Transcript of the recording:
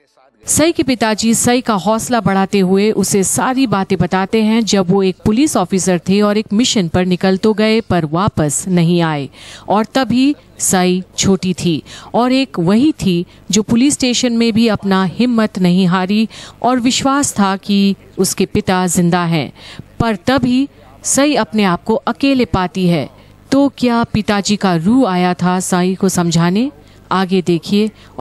सई के पिताजी सई का हौसला बढ़ाते हुए उसे सारी बातें बताते हैं जब वो एक पुलिस ऑफिसर थे और एक मिशन पर निकल तो गए पर वापस नहीं आए। और तभी सई छोटी थी और एक वही थी जो पुलिस स्टेशन में भी अपना हिम्मत नहीं हारी और विश्वास था कि उसके पिता जिंदा हैं। पर तभी सई अपने आप को अकेले पाती है। तो क्या पिताजी का रूह आया था सई को समझाने? आगे देखिए।